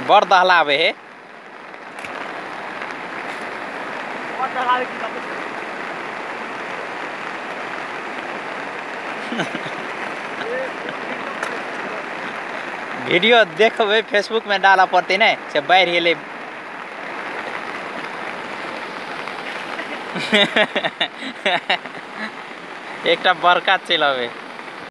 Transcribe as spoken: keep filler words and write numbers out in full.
बड़ दहलावे हे वीडियो देखबे फेसबुक में डाला पड़ते ने से बाहर हेले एक बरका चलावे।